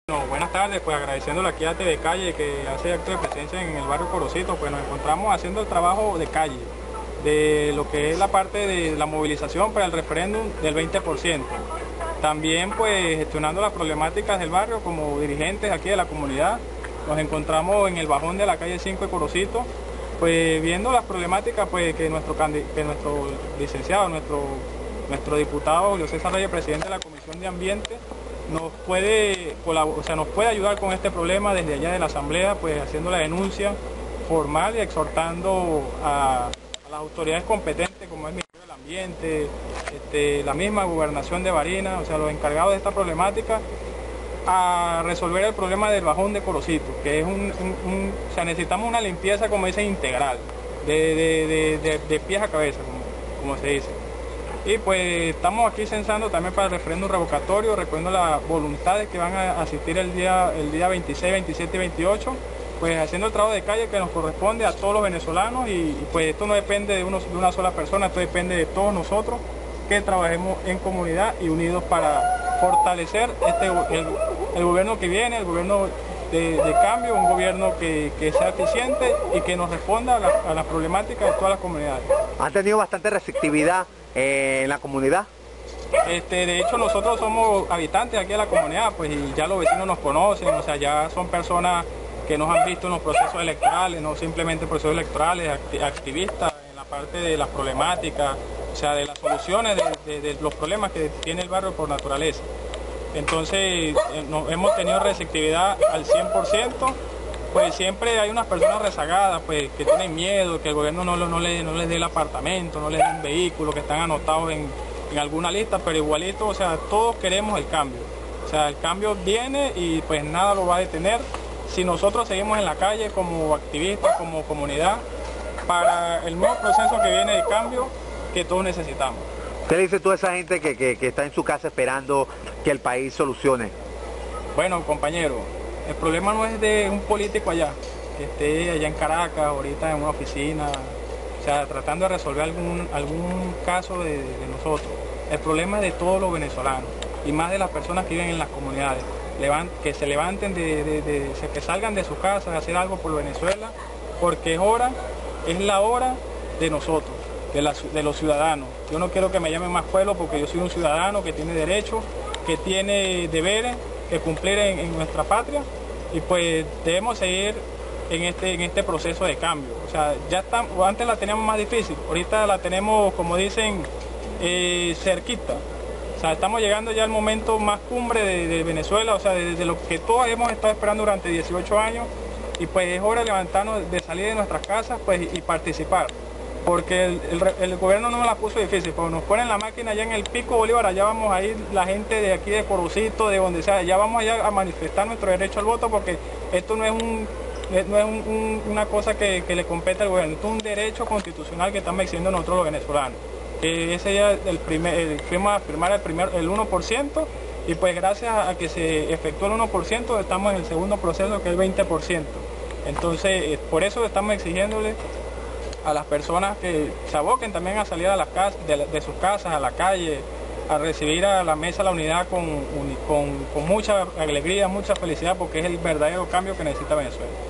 No, buenas tardes, pues agradeciéndole aquí a TV Calle que hace acto de presencia en el barrio Corocito, pues nos encontramos haciendo el trabajo de calle, de lo que es la parte de la movilización para el referéndum del 20%. También pues gestionando las problemáticas del barrio como dirigentes aquí de la comunidad. Nos encontramos en el bajón de la calle 5 de Corocito, pues viendo las problemáticas pues que nuestro licenciado, nuestro diputado Julio César Reyes, presidente de la Comisión de Ambiente, nos puede ayudar con este problema desde allá de la Asamblea, pues haciendo la denuncia formal y exhortando a las autoridades competentes como el Ministerio del Ambiente, la misma Gobernación de Barinas, o sea, los encargados de esta problemática, a resolver el problema del bajón de Corocito, que es necesitamos una limpieza, como dicen, integral, de pies a cabeza, como se dice. Y pues estamos aquí censando también para el referéndum revocatorio, recogiendo las voluntades que van a asistir el día 26, 27 y 28, pues haciendo el trabajo de calle que nos corresponde a todos los venezolanos y pues esto no depende de una sola persona, esto depende de todos nosotros que trabajemos en comunidad y unidos para fortalecer el gobierno que viene, el gobierno de cambio, un gobierno que sea eficiente y que nos responda a las problemáticas de todas las comunidades. ¿Han tenido bastante receptividad en la comunidad? De hecho nosotros somos habitantes aquí de la comunidad, pues y ya los vecinos nos conocen, o sea, ya son personas que nos han visto en los procesos electorales, no simplemente procesos electorales, activistas en la parte de las problemáticas, o sea, de las soluciones de los problemas que tiene el barrio por naturaleza. Entonces hemos tenido receptividad al 100%, pues siempre hay unas personas rezagadas pues que tienen miedo, que el gobierno no les dé el apartamento, no les dé un vehículo, que están anotados en alguna lista, pero igualito, o sea, todos queremos el cambio. O sea, el cambio viene y pues nada lo va a detener si nosotros seguimos en la calle como activistas, como comunidad, para el nuevo proceso que viene de cambio que todos necesitamos. ¿Qué le dice toda esa gente que está en su casa esperando que el país solucione? Bueno, compañero, el problema no es de un político allá, que esté allá en Caracas, ahorita en una oficina, o sea, tratando de resolver algún caso de nosotros. El problema es de todos los venezolanos y más de las personas que viven en las comunidades. Que se levanten, que salgan de sus casas a hacer algo por Venezuela, porque es la hora de nosotros, de los ciudadanos. Yo no quiero que me llamen más pueblo porque yo soy un ciudadano que tiene derechos, que tiene deberes que cumplir en nuestra patria y pues debemos seguir en este proceso de cambio. O sea, antes la teníamos más difícil, ahorita la tenemos, como dicen, cerquita. O sea, estamos llegando ya al momento más cumbre de Venezuela, o sea, de lo que todos hemos estado esperando durante 18 años y pues es hora de levantarnos, de salir de nuestras casas pues, y participar. Porque el gobierno no nos la puso difícil, cuando nos ponen la máquina allá en el Pico Bolívar, allá vamos a ir la gente de aquí de Corocito, de donde sea, allá vamos allá a manifestar nuestro derecho al voto porque esto no es una cosa que le compete al gobierno, esto es un derecho constitucional que estamos exigiendo nosotros los venezolanos. Ese ya fuimos a firmar el 1% y pues gracias a que se efectuó el 1% estamos en el segundo proceso que es el 20%. Entonces por eso estamos exigiéndole a las personas que se aboquen también a salir a las casas, de sus casas, a la calle, a recibir a la mesa la unidad con mucha alegría, mucha felicidad porque es el verdadero cambio que necesita Venezuela.